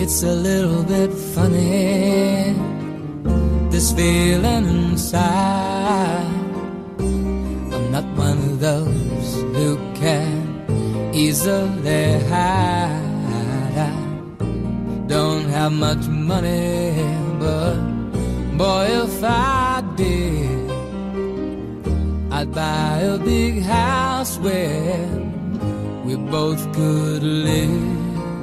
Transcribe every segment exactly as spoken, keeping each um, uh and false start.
It's a little bit funny, this feeling inside. I'm not one of those who can easily hide. I don't have much money, but boy, if I did, I'd buy a big house where we both could live.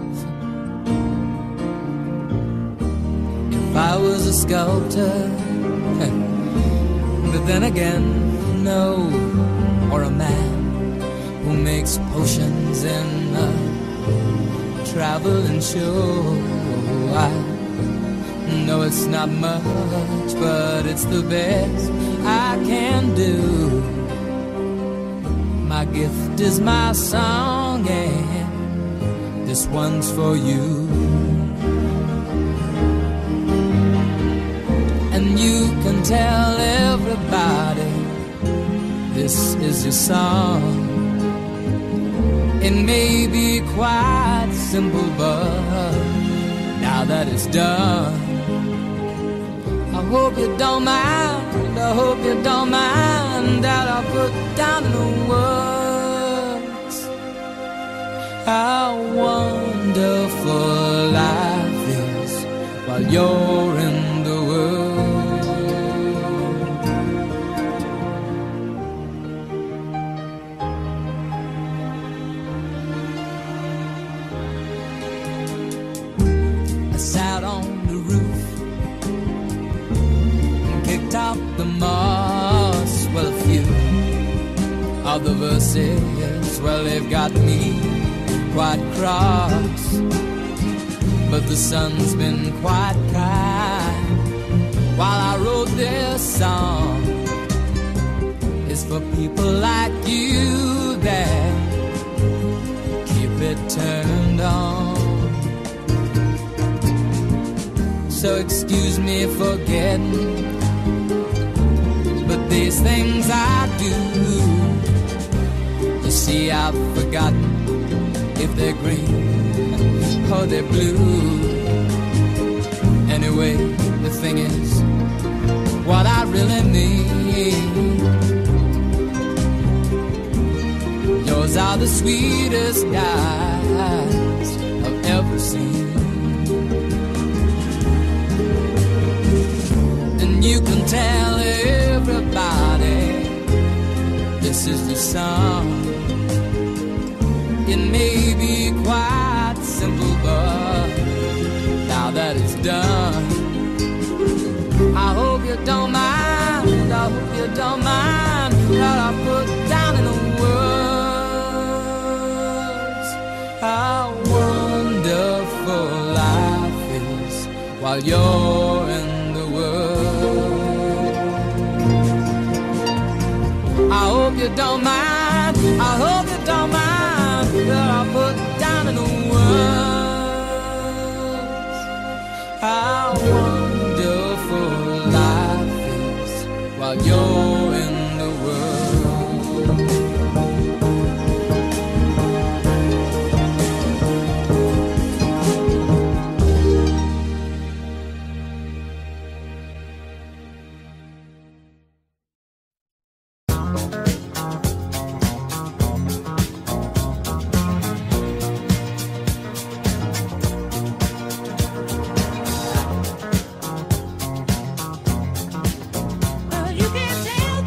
If I was a sculptor, but then again, no, or a man who makes potions in a traveling show. I know it's not much, but it's the best I can do. My gift is my song, and this one's for you. And you can tell everybody this is your song. It may be quite simple, but now that it's done, I hope you don't mind, I hope you don't mind that I put down in the words how wonderful life is while you're in the world. I sat on the roof, top the moss. Well, a few of the verses, well, they've got me quite cross, but the sun's been quite kind while I wrote this song. It's for people like you that keep it turned on. So excuse me for getting, but these things I do, you see, I've forgotten if they're green or they're blue. Anyway, the thing is, what I really mean, yours are the sweetest eyes I've ever seen. And you can tell everybody this is the song. It may be quite simple, but now that it's done, I hope you don't mind, I hope you don't mind that I put down in the words how wonderful life is while you're in the world. I hope you don't mind, I hope you don't mind that I put down in the words how wonderful life is while you're in the world. You can tell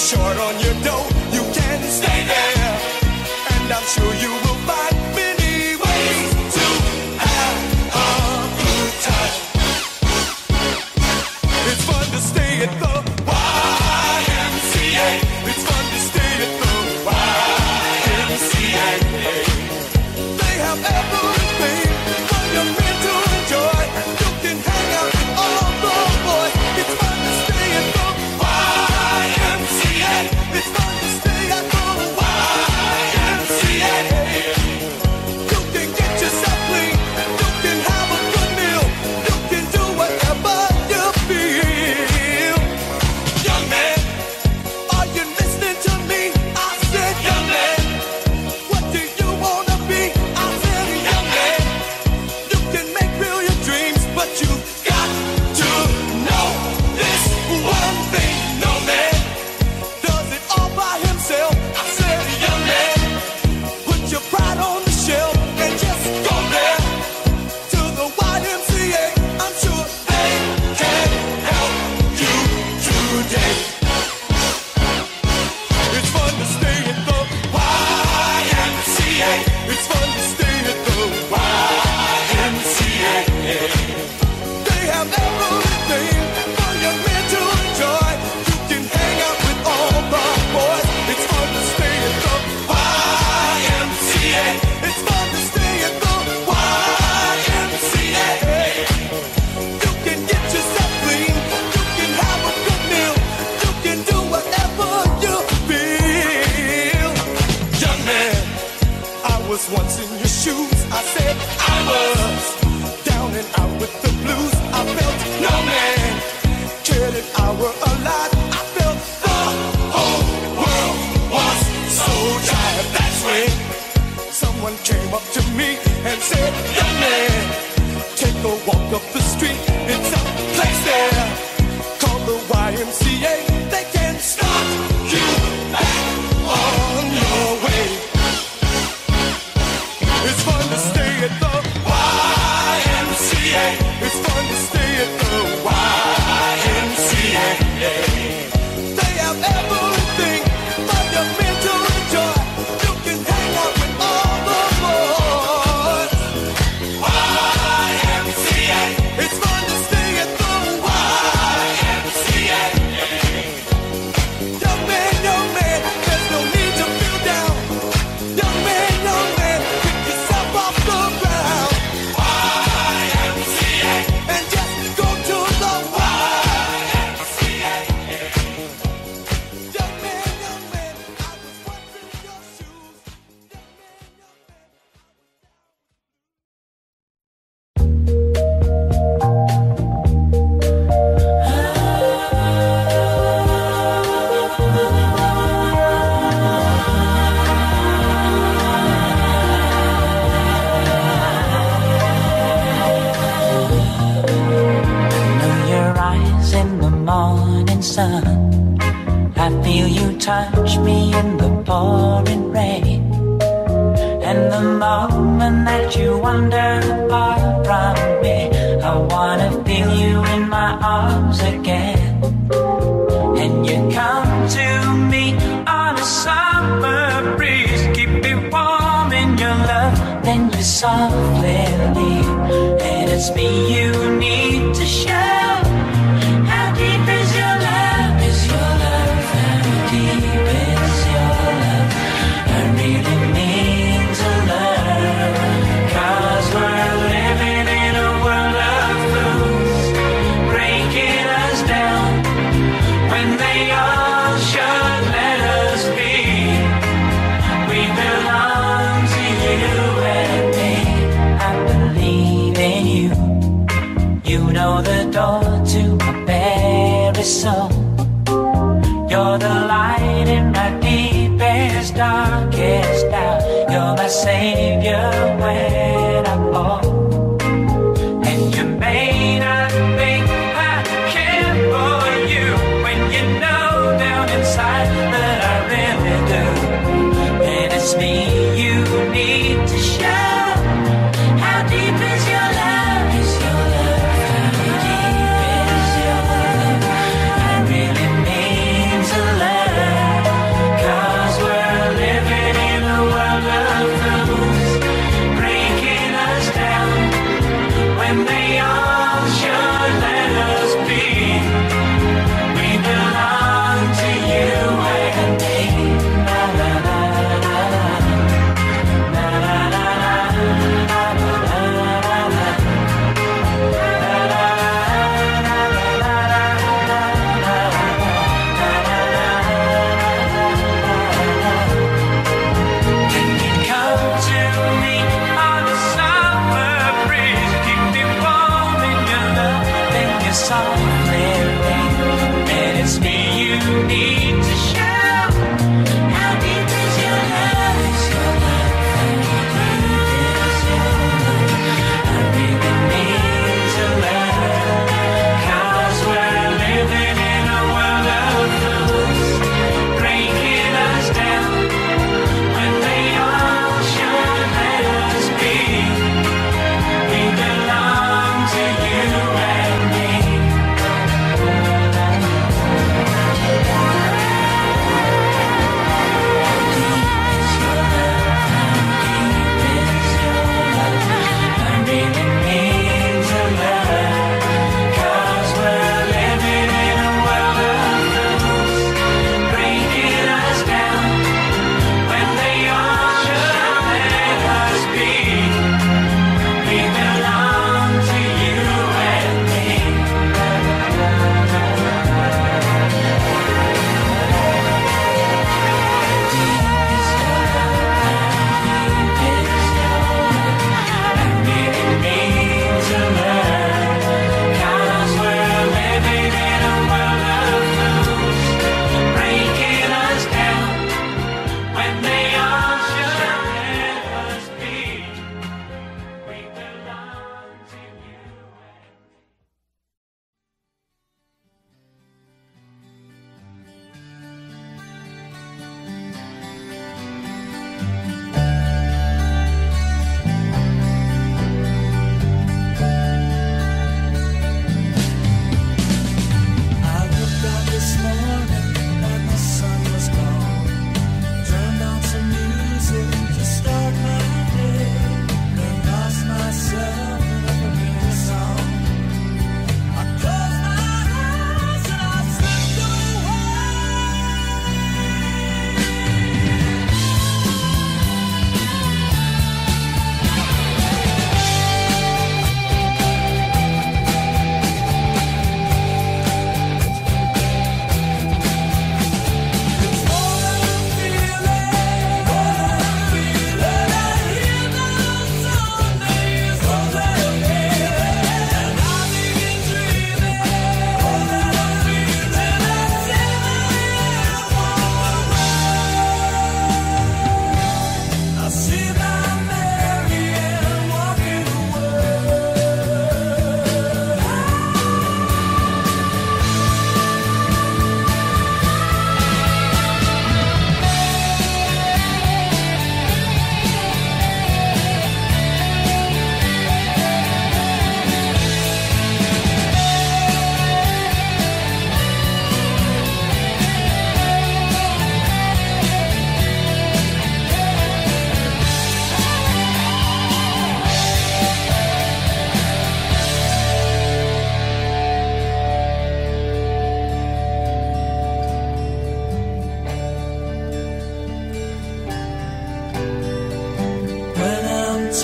short on your dough, you can stay there. And I'm sure you will find many ways to have a good time. It's fun to stay at the Y M C A. It's fun to stay at the Y M C A. They have everything for your men to enjoy. You can hang out with all the boys. It's fun to stay at the Y M C A. It's fun to stay at the Y M C A. You can get yourself clean. You can have a good meal. You can do whatever you feel. Young man, are you listening to me? I said, young man, what do you wanna be? I said, young man, you can make real your dreams, but you got to know this one thing. No man does it all by himself. I said, young man, put your pride on the shelf and just go there to the Y M C A. I'm sure they can help you today. It's fun to stay at the Y M C A. It's fun to stay at the Y M C A. They have everything for your men to enjoy. You can hang out with all the boys. It's fun to stay at the Y M C A. It's fun to stay at the Y M C A. You can get yourself clean. You can have a good meal. You can do whatever you feel. Young man, I was once in your shoes. I said I was down and out with the blues. I felt no man cared if I were alive. I felt the whole world was so tired. That's when someone came up to me and said, young man, take a walk up the street. It's a place there called the Y M C A. They can start you back on your way. It's fun to stay at the Y M C A. It's fun to stay at the Y M C A. They have everything for your men to enjoy. You can hang out with all the boys. Y M C A. It's fun to stay at the Y M C A. Young man, young man, there's no need to feel down. Young man, young man, pick yourself off the ground. Y M C A. And just go to the Y M C A. Young man, young man, I was once in your shoes. Young man, young man. Know your eyes in the morning sun. I feel you touch me in the pouring rain. And the moment that you wander apart from me, I wanna feel you in my arms again. And you come to me on a summer breeze, keep me warm in your love, then you softly leave. And it's me you need to show. How deep is your love? Is your love? How deep is your love? I really need to learn. Cause we're living in a world of fools, breaking us down when they all should let us be. We belong to you and me. I believe in you. You know the door to my very soul. You're the light in my deepest, darkest doubt. You're my savior when I'm old. And you may not think I care for you when you know down inside that I really do. And it's me you need to show. How deep is your love? Is your love? How deep is your love? I really need to learn.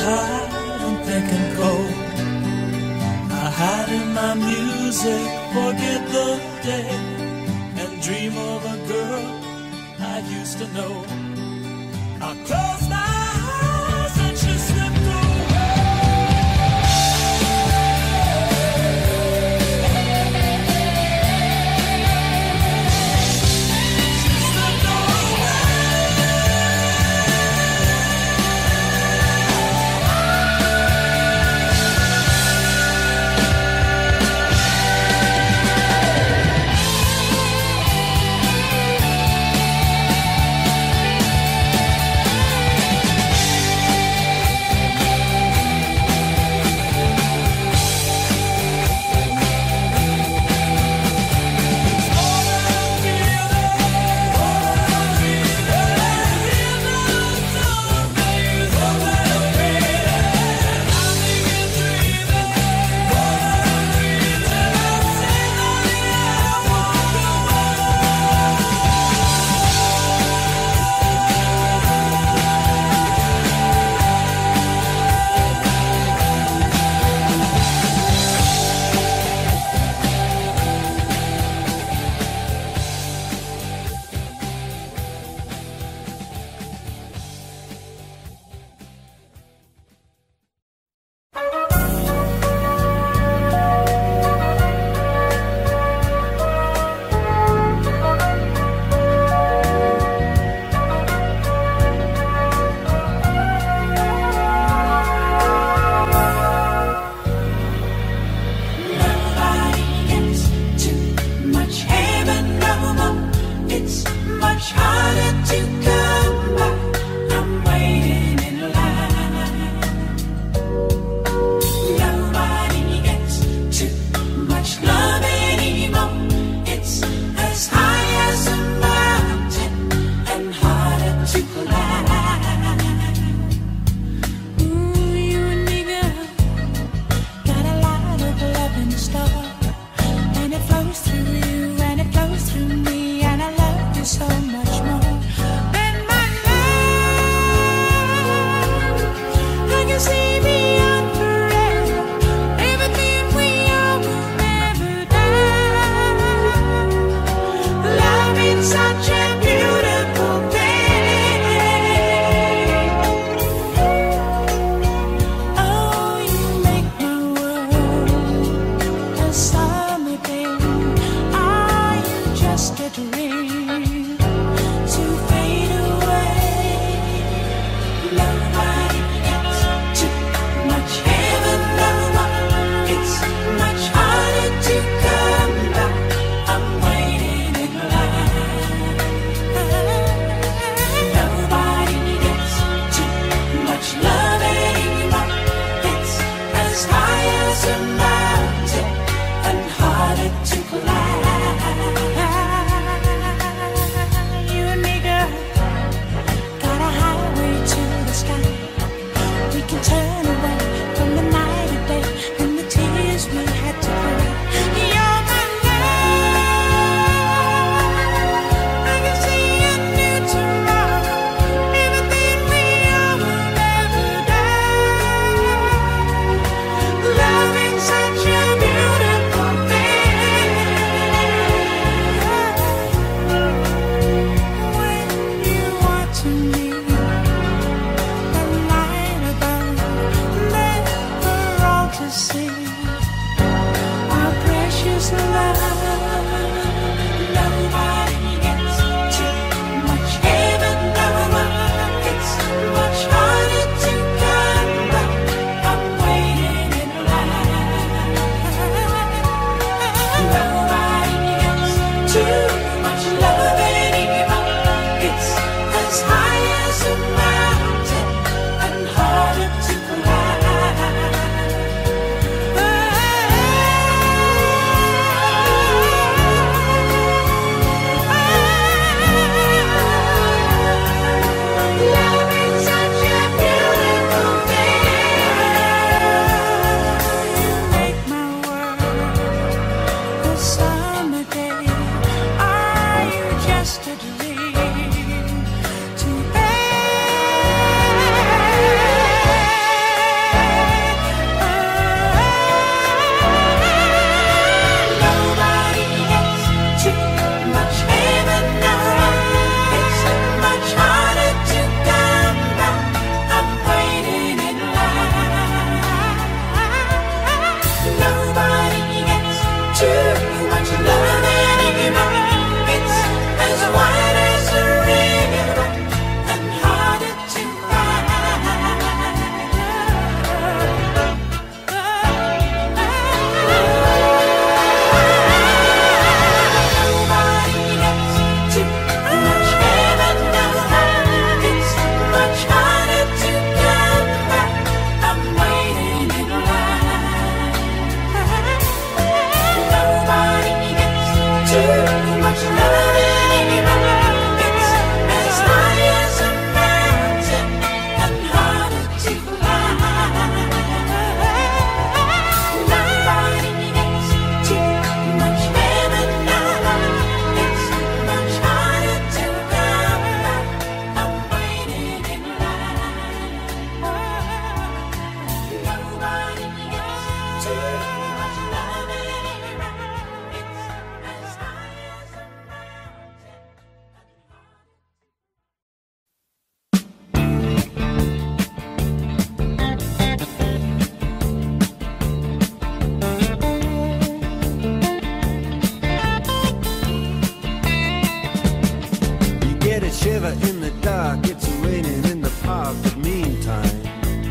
hide and think and cold. I hide in my music, forget the day, and dream of a girl I used to know. I close my eyes and she slipped away. She slipped away. So much more than my love. shiver in the dark, it's raining in the park, but meantime,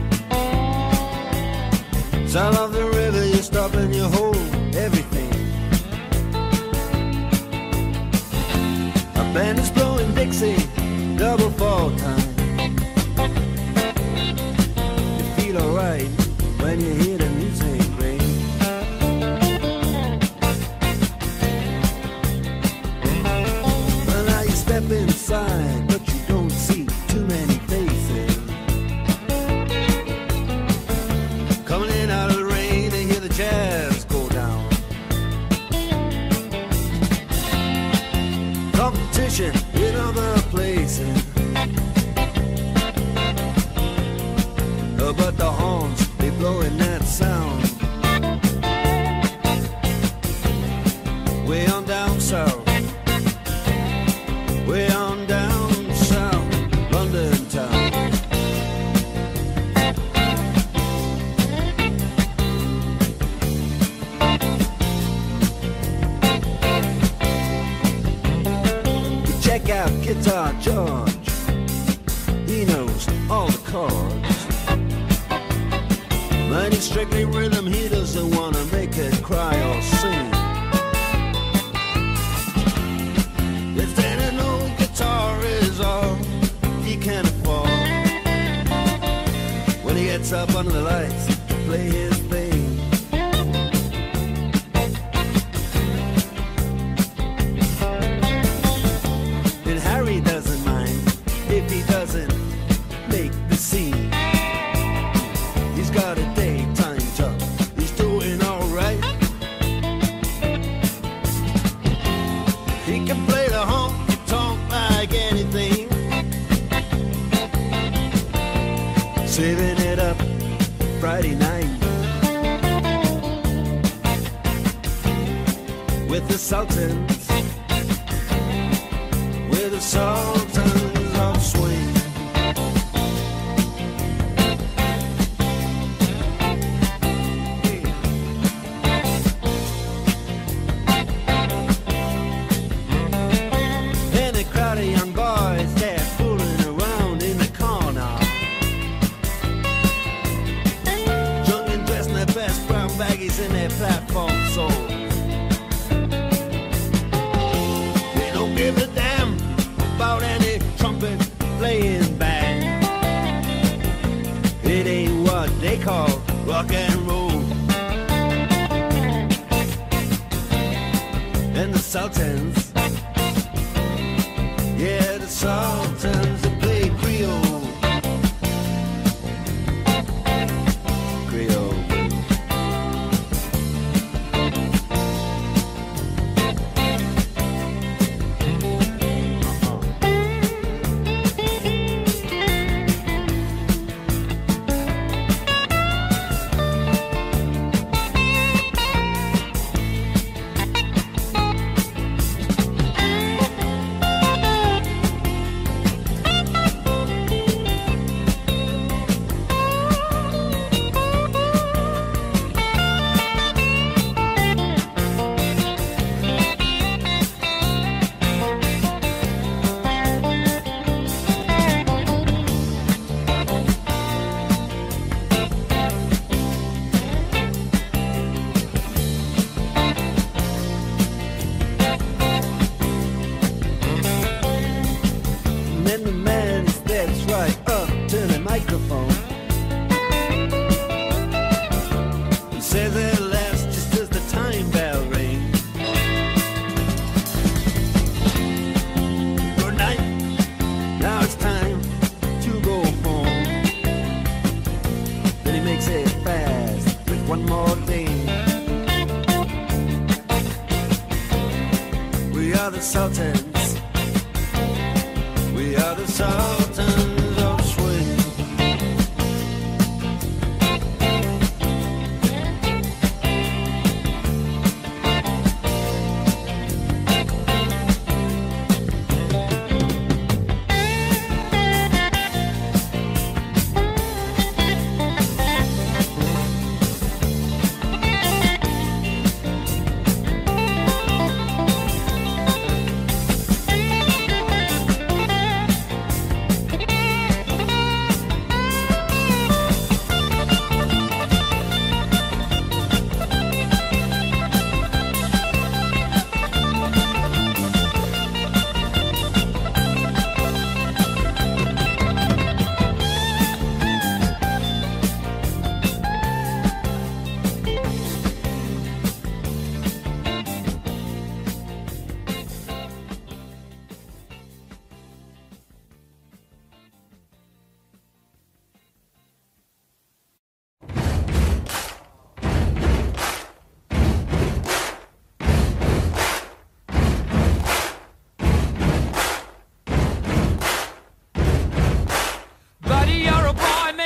sound of the river, you stop and you hold everything. A band is blowing Dixie, double fall time. You feel alright when you hear the music ring. Well, now you step inside, but you don't see too many faces. Coming in out of the rain and hear the jazz go down. Competition in other places, uh, but the horns, they blowing that sound. Way on down south, way on down south, London town. Check out Guitar George, he knows all the chords. But he's strictly rhythm, he doesn't wanna make it cry or sing. If then an old guitar is all he can afford, when he gets up under the lights to play his thing. And Harry doesn't mind if he doesn't make the scene. He's got a daytime job, he's doing alright. He can play the honky-tonk like anything, saving it up Friday night with the Sultans, with the Sultans of Swing. And a crowd of young boys, they're fooling around in the corner, drunk and dressed in their best brown baggies in their platform soles. They don't give a damn about any trumpet playing band. It ain't what they call rock and roll. And the Sultans, yeah, the Sultans, they play Creole. Creole. And then the man, he steps right up to the microphone and says at last, just as the time bell rings, good night, now it's time to go home. Then he makes it fast with one more thing. We are the Sultans, we are the Sultans of Swing.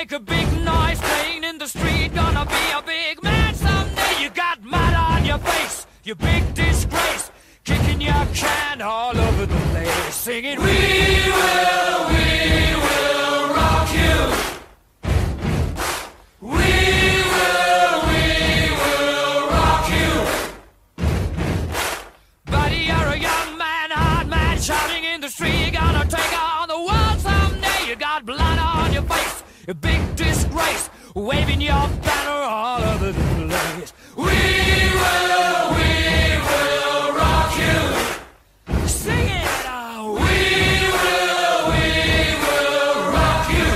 make a big noise playing in the street. Gonna be a big man someday. You got mud on your face, you big disgrace. Kicking your can all over the place, singing, we will, we will rock you. We will, we will rock you. Buddy, you're a young man, hard man, shouting in the street. You're gonna take on the world someday. You got blood on your face, a big disgrace, waving your banner all over the place. We will, we will rock you. Sing it out. We will, we will rock you.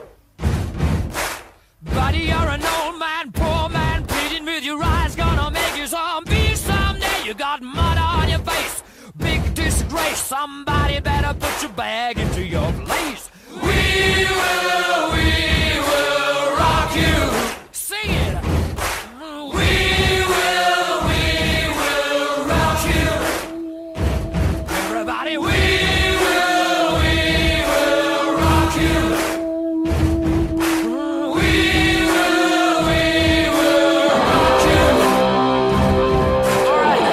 Buddy, you're an old man, poor man, pleading with your eyes. Gonna make you zombie someday. You got mud on your face, big disgrace. Somebody better put your bag into your place. We will, we will rock you. Sing it. We will, we will rock you. Everybody, we will, we will rock you. We will, we will rock you. All right.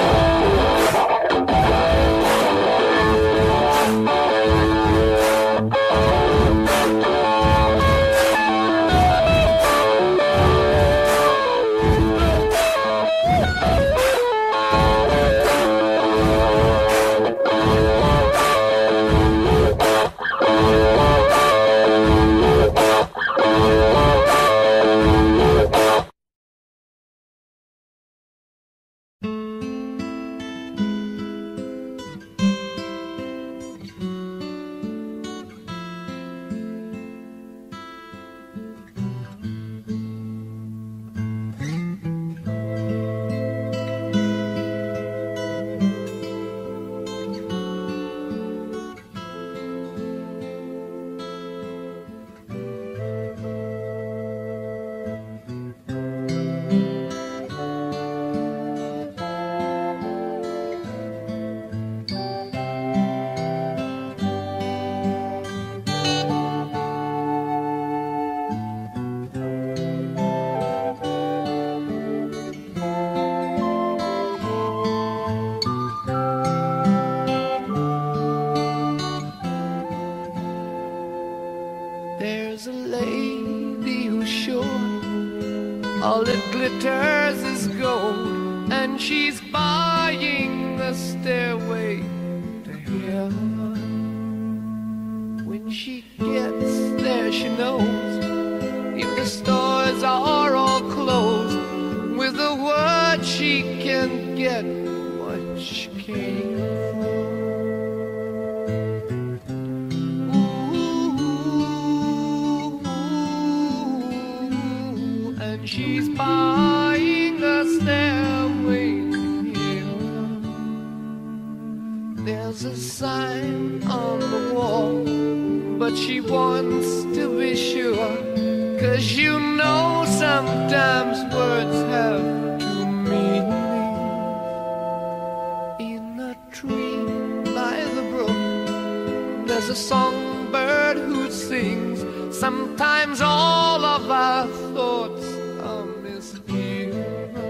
There's a lady who's sure all that glitters is gold, and she's buying the stairway to heaven. When she gets there, she knows if the stores are all closed, with a word she can get what she came for. She's buying a stairway here. There's a sign on the wall, but she wants to be sure, 'cause you know sometimes words have two meanings. In a tree by the brook, there's a songbird who sings. Sometimes all of our thoughts are misgiven.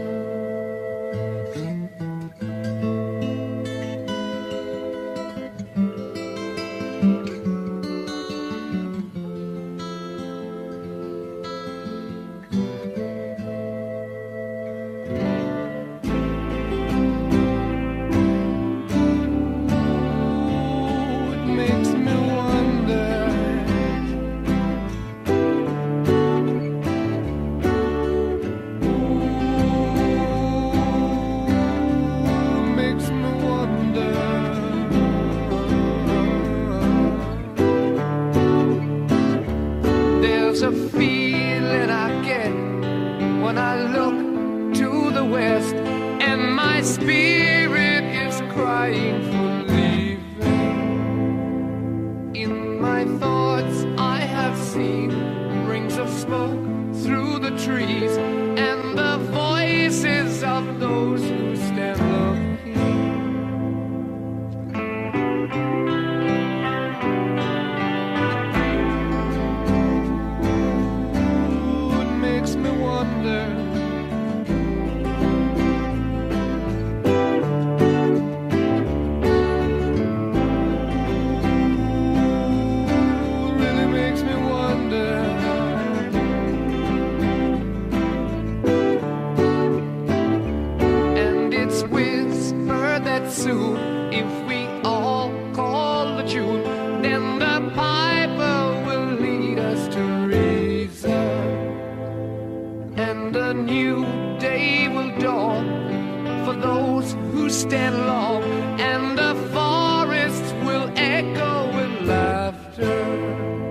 It makes me wonder. There's a feeling I get when I look to the west, and my spirit is crying for leaving. In my thoughts I have seen rings of smoke through the trees, and the voices of those who stand looking. stand alone, and the forests will echo with laughter.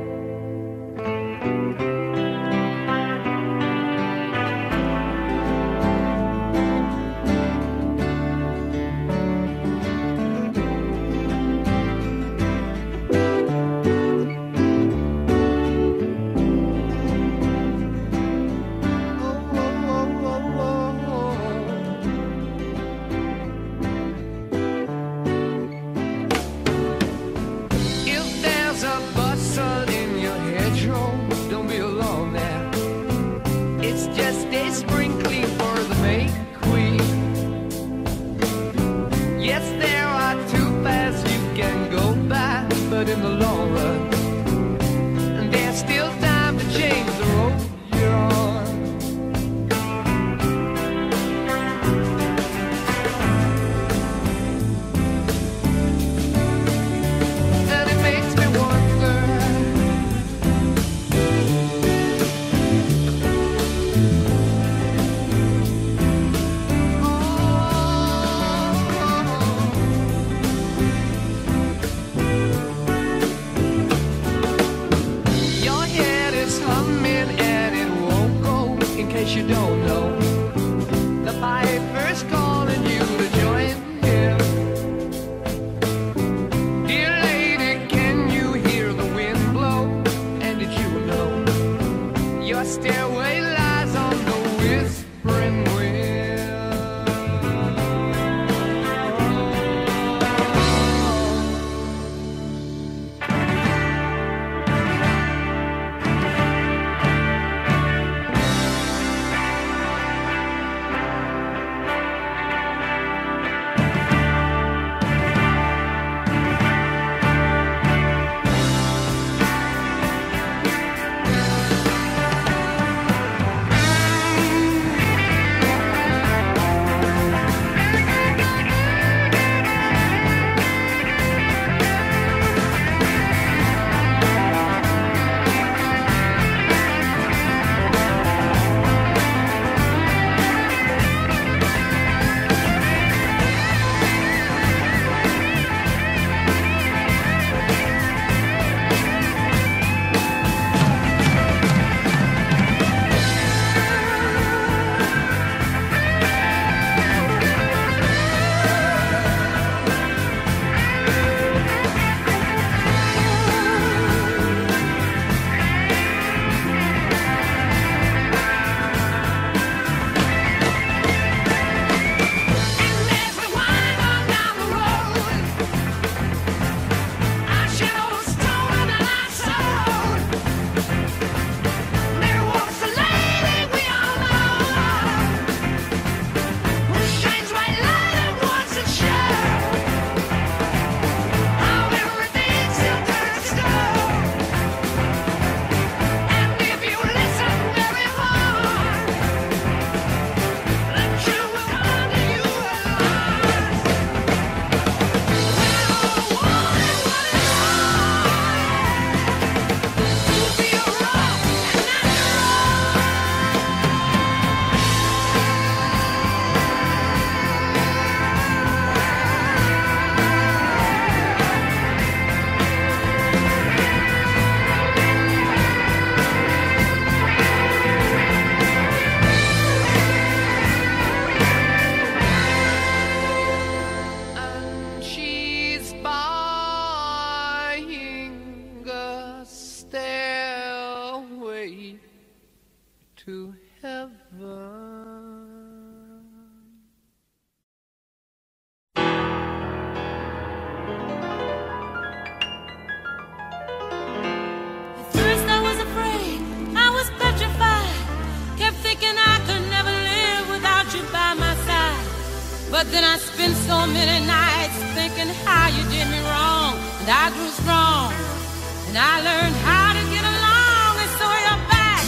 But then I spent so many nights thinking how you did me wrong, and I grew strong, and I learned how to get along. And so you're back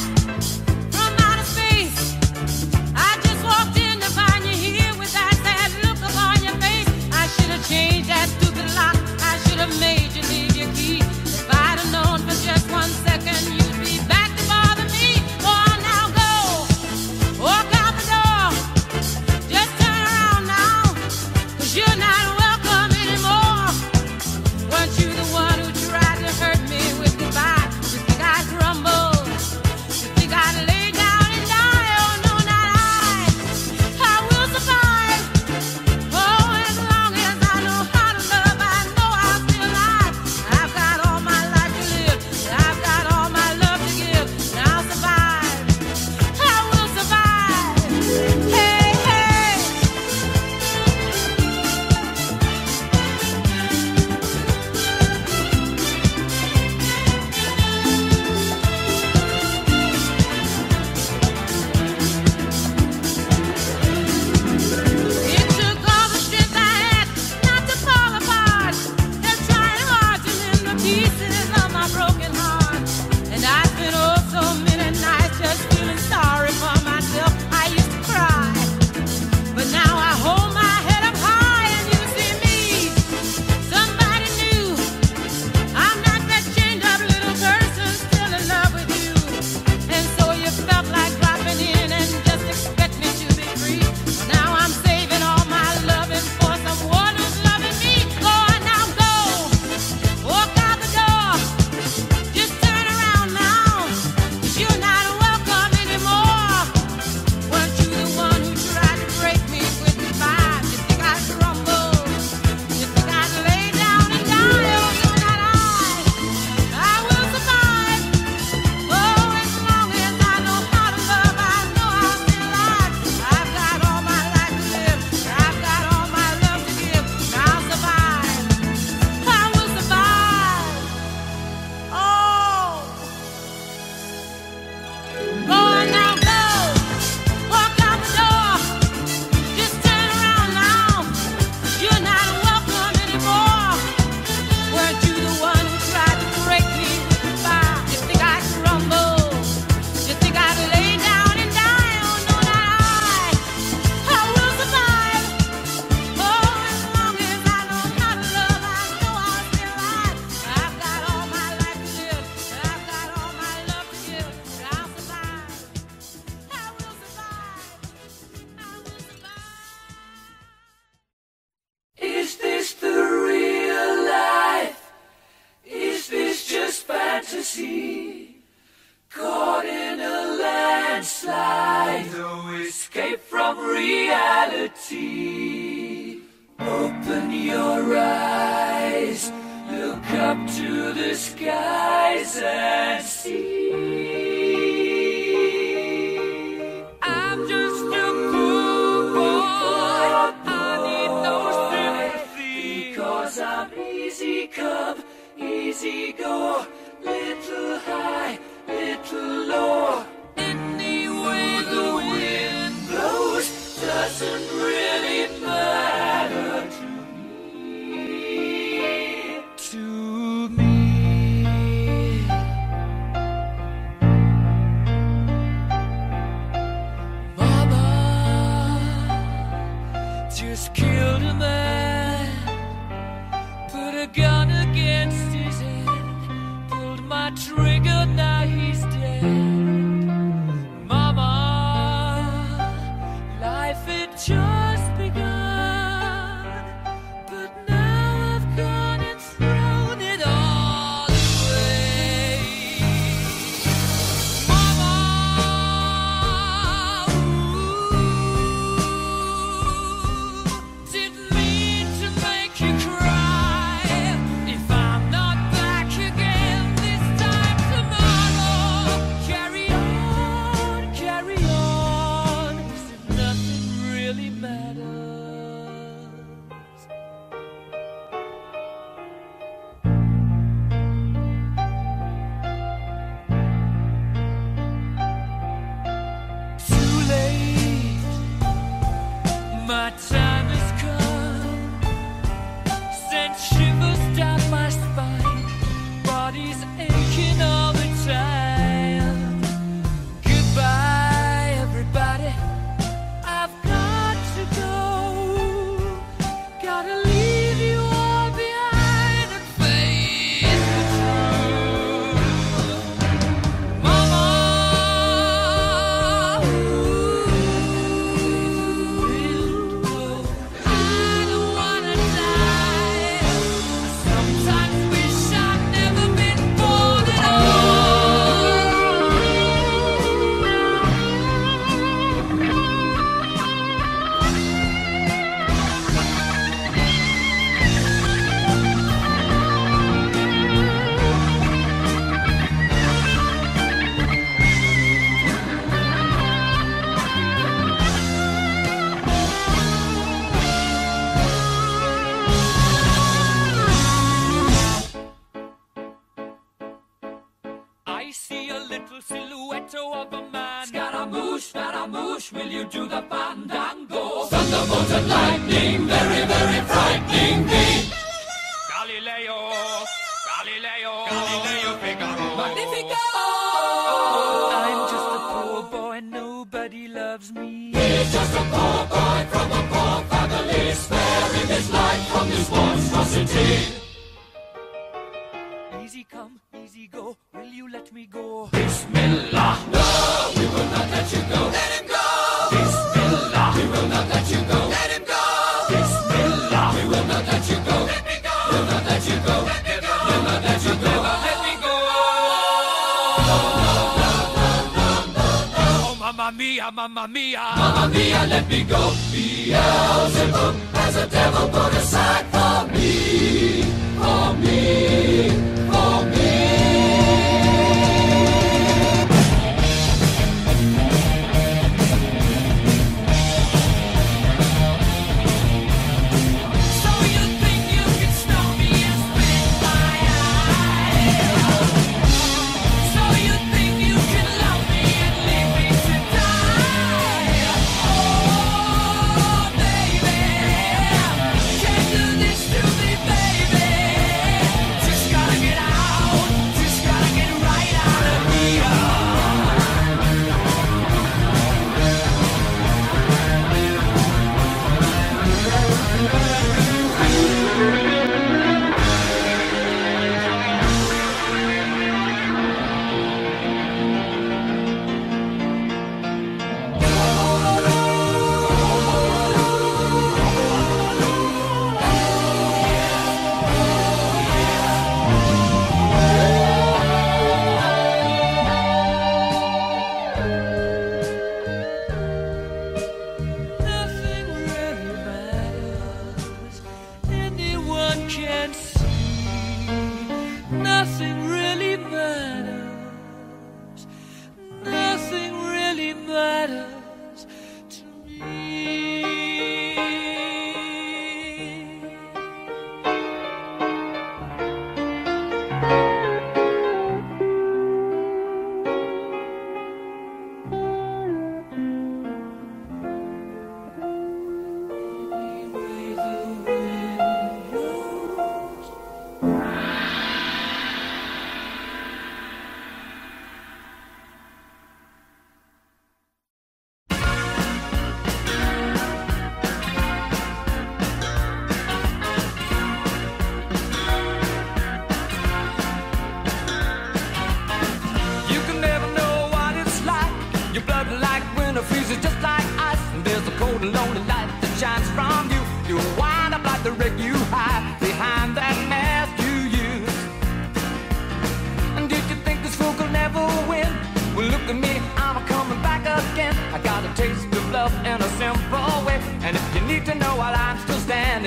from outer space. I just walked in to find you here with that sad look upon your face. I should have changed that stupid lock. I should have made you leave your key. If I'd have known for just one second you'd be back to bother me. Go on now, go, walk out the door. Just turn around now, 'cause fantasy, caught in a landslide, no escape from reality. Open your eyes, look up to the skies and see. I'm just a poor boy, I need no sympathy, because I'm easy come, easy go, little high, little low. Any way the wind blows doesn't really matter to me, to me. Mama just killed a man, put a gun against his head, pulled my trigger, now he's dead. Mama, life had just begun, but now I've gone and thrown it all away. Mama, ooh, didn't mean to make you cry. If I'm not back again this time tomorrow, carry on, carry on, as if nothing really matters. Too late, my time has come, sent shivers down my spine, body's aching all the time. Goodbye, everybody, I've got to go, gotta leave you all behind and face the truth. Mama, ooh, I don't wanna die. I sometimes wish I'd never been born at I see a little silhouette of a man. Scaramouche, Scaramouche, will you do the fandango? Thunderbolt and lightning, very, very frightening me. Galileo, Galileo, Galileo Figaro. Magnifico! I'm just a poor boy, nobody loves me. He's just a poor boy from a poor family, sparing his life from this monstrosity. Easy come, easy go, will you let me go? Bismillah, no, we will not let you go. Let him go! Bismillah, we will not let you go. Let him go! Bismillah, we will not let you go. Let me go! We'll not let you go. Let me go! We'll not let you go. Let me go! Oh, mamma mia, mamma mia. Mamma mia, let me go. Beelzebub has a devil put aside for me. For me. For me. So you think you can stop me and spit my eye? So you think you can love me and leave me to die? Oh, baby, can't do this to me, baby. Just gotta get out.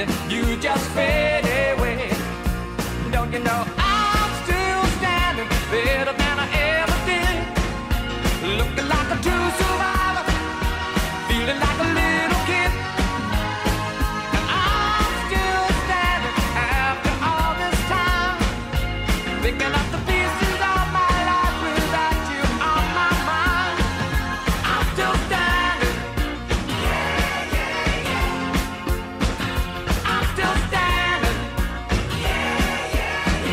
standing, you just fade away. Don't you know I'm still standing, better than I ever did, looking like a true survivor, feeling like a little kid. And I'm still standing after all this time, picking up the pieces of my life without you on my mind. I'm still standing. Yeah, yeah, yeah. I'm still standing. Yeah, yeah,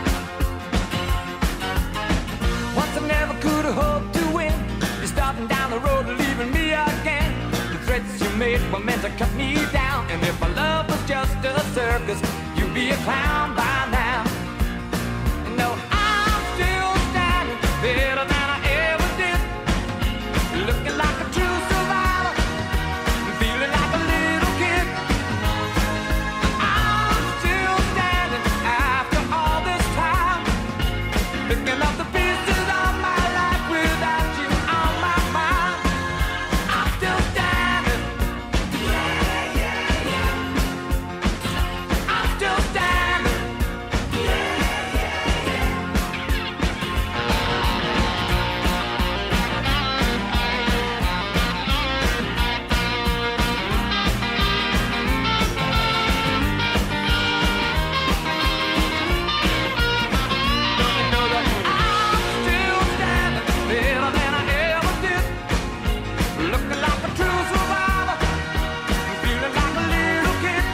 yeah. Once I never could have hoped to win. You're starting down the road and leaving me again. The threats you made were meant to cut me down. And if my love was just a circus, you'd be a clown by now. No, I'm still standing, better than I ever did, looking like a true survivor, feeling like a little kid. I'm still standing after all this time, picking up the pieces of my life without you on my mind. I'm still standing. Yeah, yeah, yeah. I'm still standing. Yeah, yeah, yeah. Don't you know that I'm still standing, better than I ever did, looking like a true survivor, feeling like a little kid.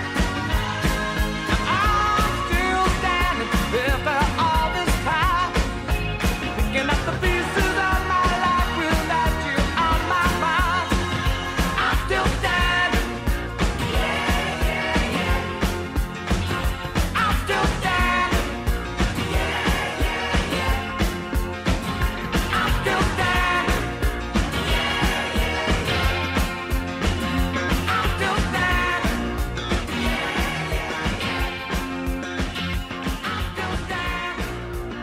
I'm still standing after all this time, picking up the pieces of my life without you on my mind. I'm still standing. Yeah, yeah, yeah. I'm still standing. Yeah, yeah, yeah. I'm still standing. Yeah, yeah, yeah. I'm still standing. Yeah, yeah, yeah. I'm still standing.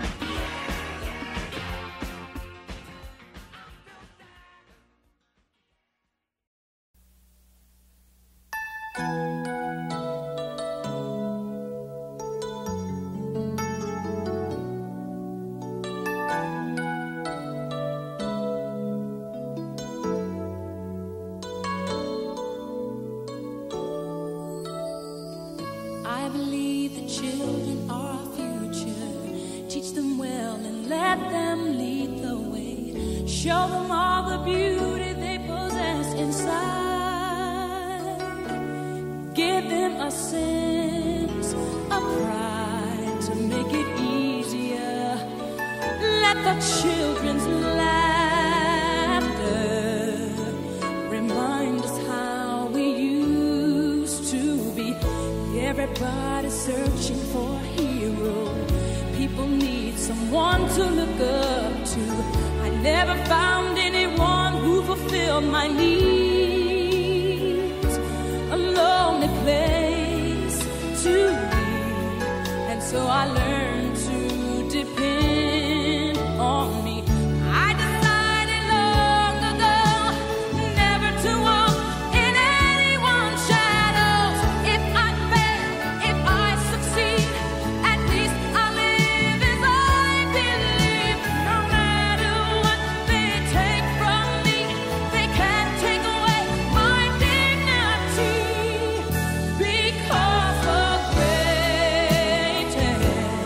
I believe the children are our future. Teach them well and let them lead the way. Show them all the beauty they possess inside. Give them a sense of pride to make it easier. Let the children's laughter remind us how we used to be. Everybody's searching for a hero. People need someone to look up to. I never found anyone who fulfilled my needs. A lonely place to be, and so I learned to depend on me. I decided long ago never to walk in anyone's shadows. If I fail, if I succeed, at least I live as I believe. No matter what they take from me, they can't take away my dignity. Because the greatest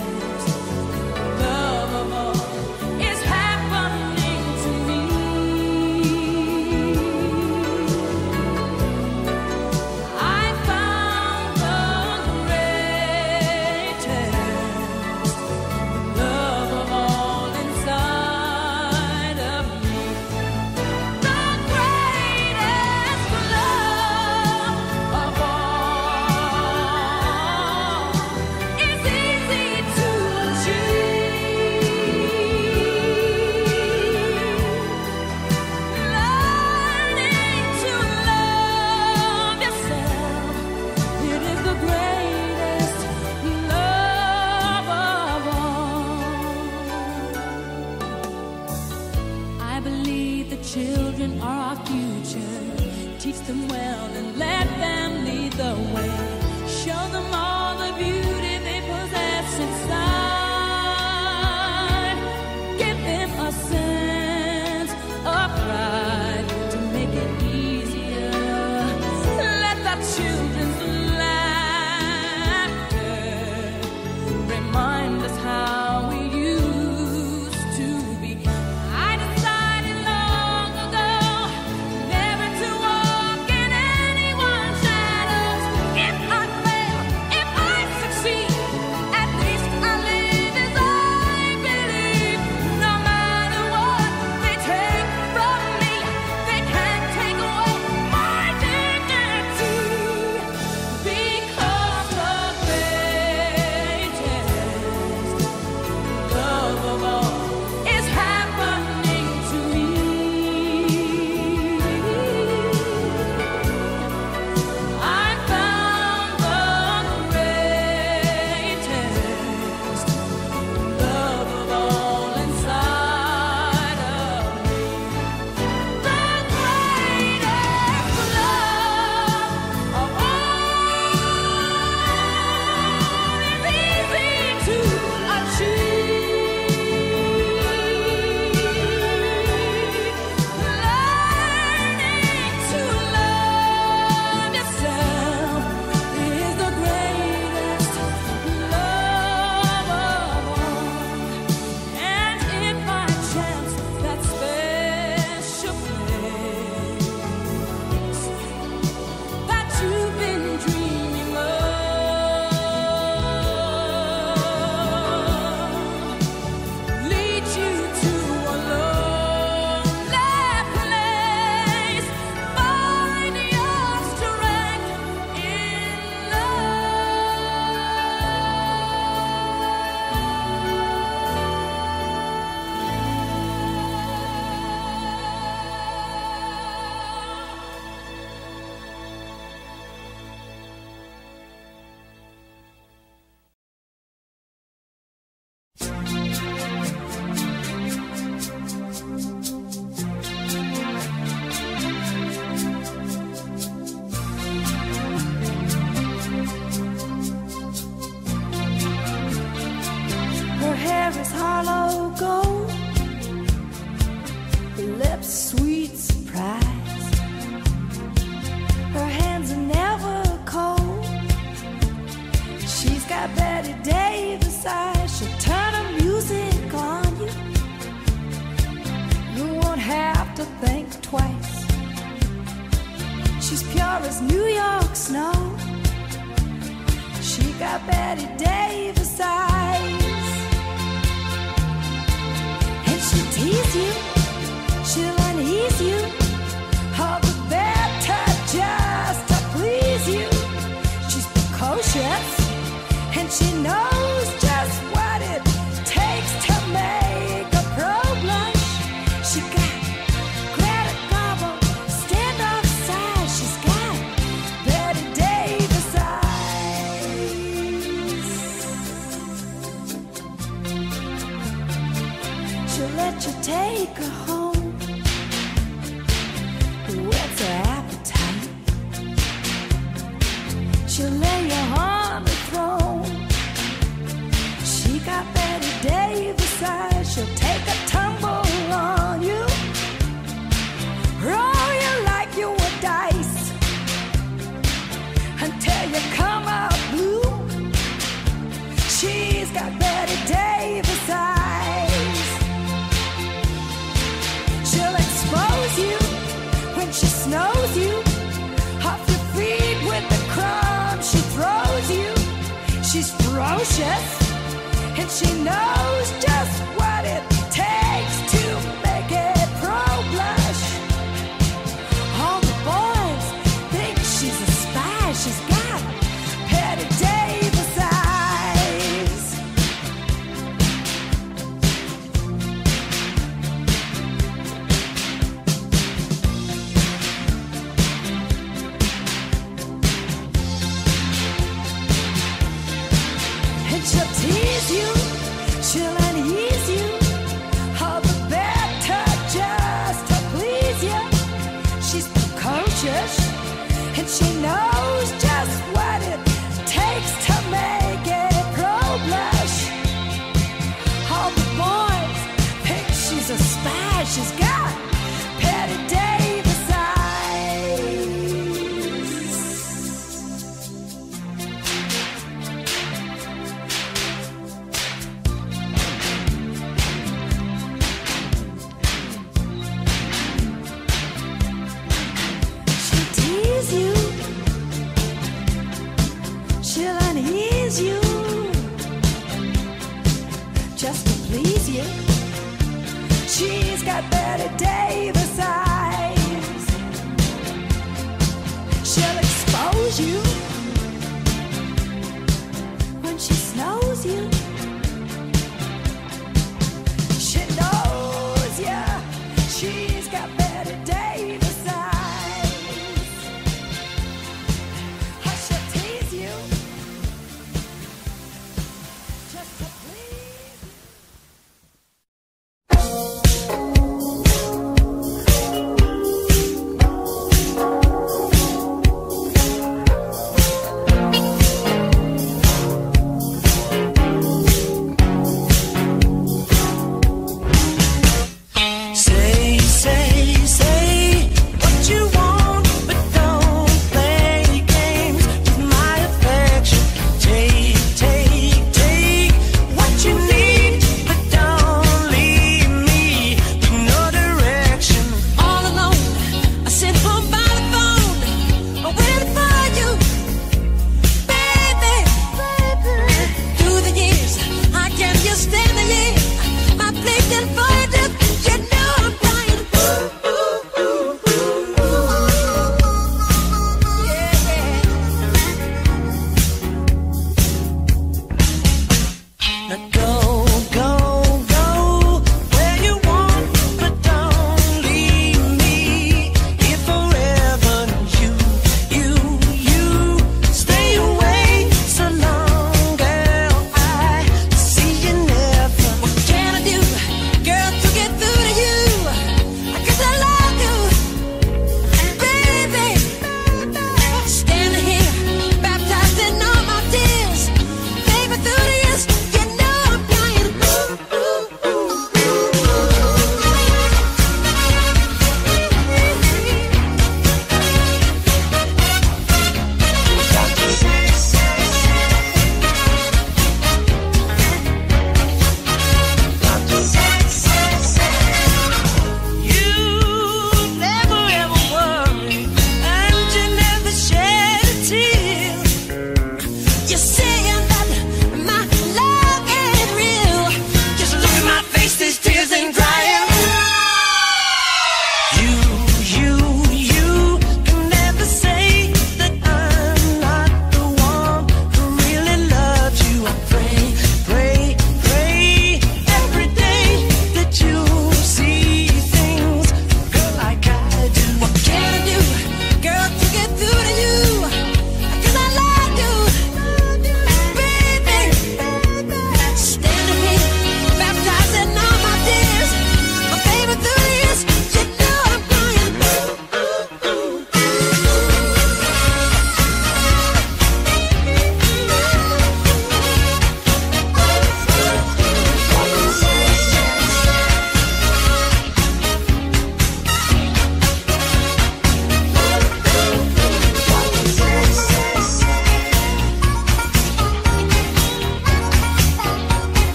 love of all is happening to me. I found the greatest love of all inside of me. The greatest love of all is easy to achieve. Learning to love yourself, it is the greatest love of all. I believe the children are our future. Teach them well and let them lead the way. show them all the beauty they possess inside. Give them a sense of pride to make it easier. Let the children's laughter remind us how we used to be. I decided long ago never to walk in anyone's shadows. If I fail, if I succeed, at least I live as I believe. No matter what they take from me, they can't take away my dignity. Because the greatest love of all is happening to me. I found the greatest love of all inside of me. The greatest love of all is easy to achieve. Learning to love yourself is the greatest love of all. And if by chance that special place that you've been dreaming of leads you to a lonely place, find your strength in Her hair is hollow gold, her lips sweet surprise. Her hands are never cold. She's got Betty Davis eyes. She'll turn her music on you. You won't have to think twice. She's pure as New York snow. She got Betty Davis eyes. And she'll tease you, she'll unease you, all the better just to please you. She's precocious, and she knows just what it takes to make a pro blush. She got Greta Garbo, stand off side. She's got Betty Davis eyes. She'll let you take her home. What's her appetite? She'll lay you on the throne. She got Betty Davis eyes. She'll take a tumble on you, roll you like you were dice, until you come out blue. She's got Betty Davis eyes. She'll expose you when she snows you, off your feet with the crumbs she throws you. She's ferocious, and she knows just what it takes to make it pro blush. All the boys think she's a spy. She's got Betty Davis eyes. And she'll tease you, she'll tease you. She's got Betty Davis eyes. She'll expose you when she snows you. She knows ya. She's got Betty Davis eyes. How she'll tease you just to please you.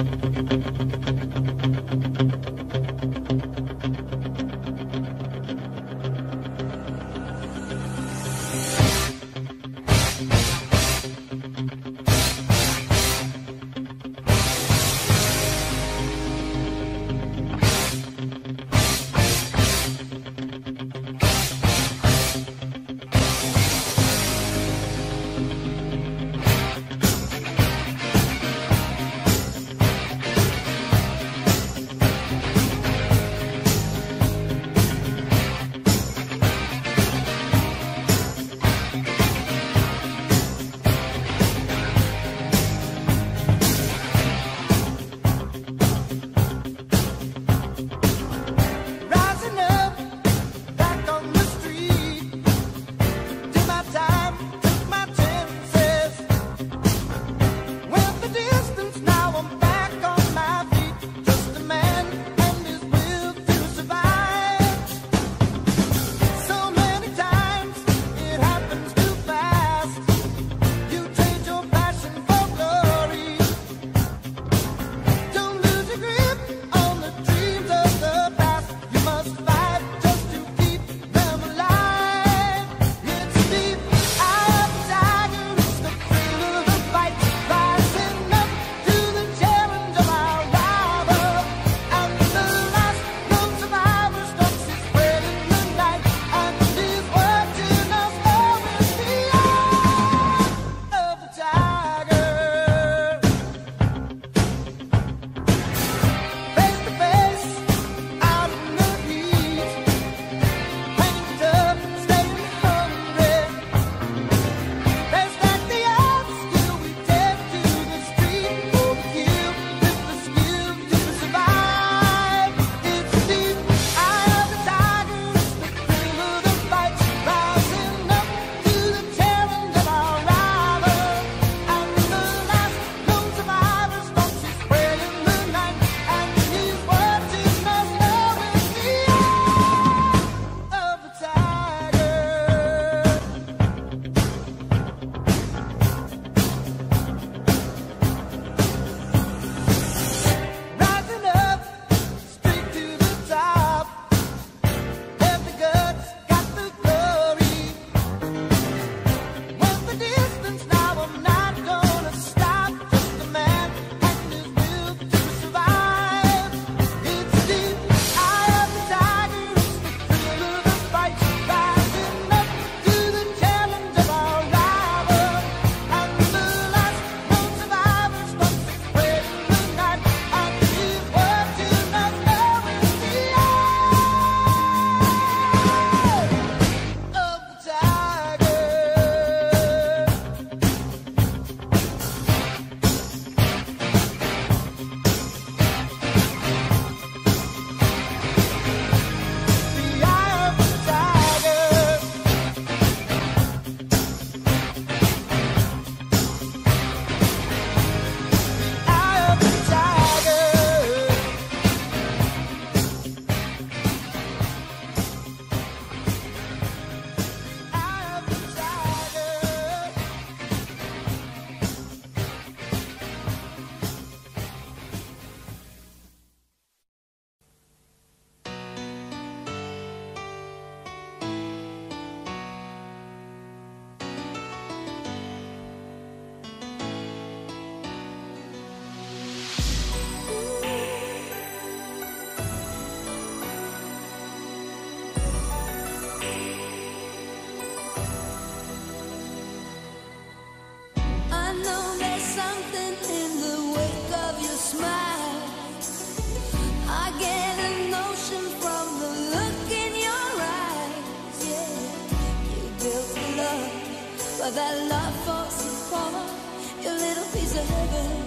But that love falls apart, your little piece of heaven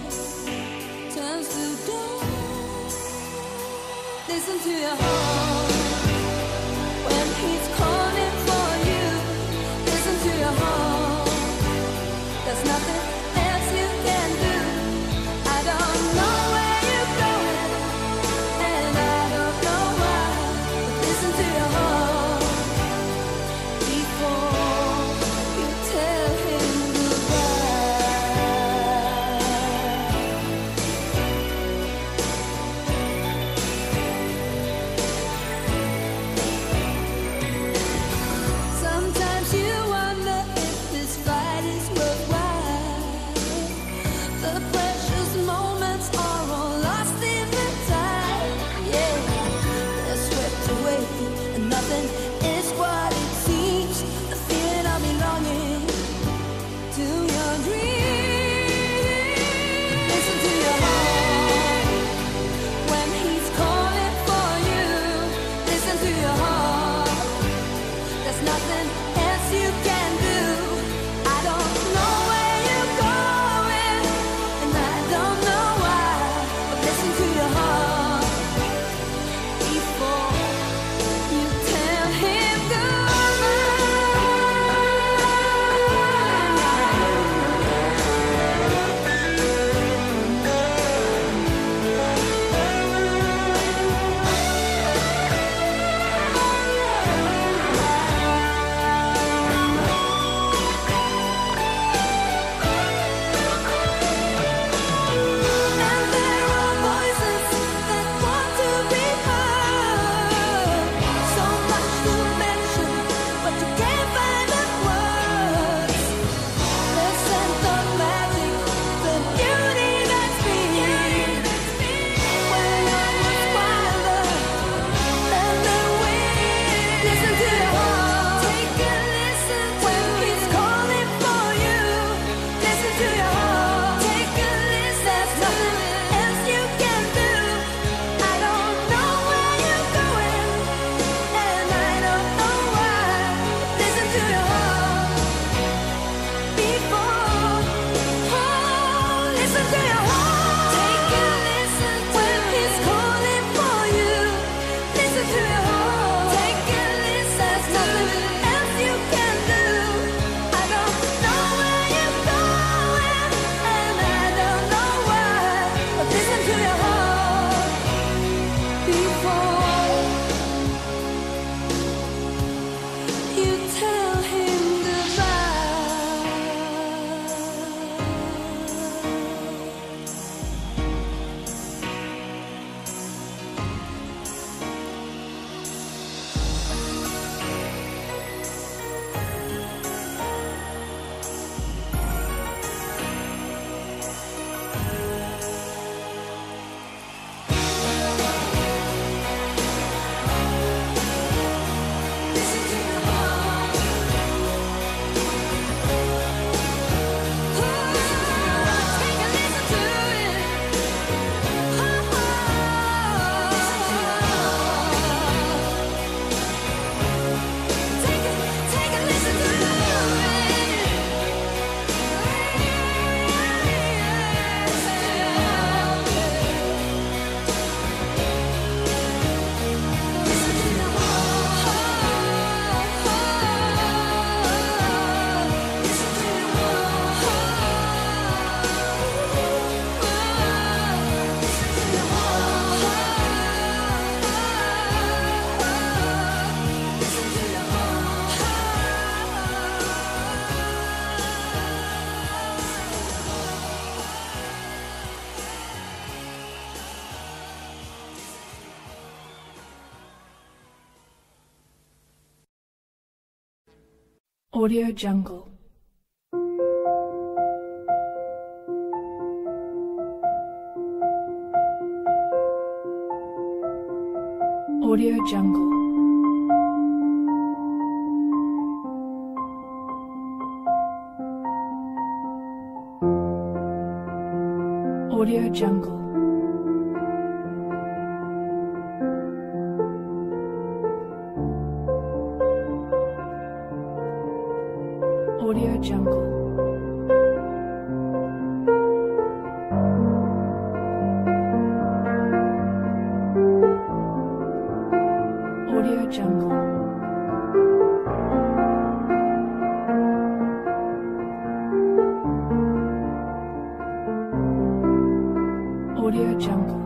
turns to dawn. Listen to your heart when he's calling for you. Listen to your heart, there's nothing else you can do. I don't know where you're going, and I don't know why, but listen to your heart before tell him goodbye. Audio Jungle. Audio Jungle. Audio Jungle. Audio Jungle. Audio Jungle. Audio Jungle.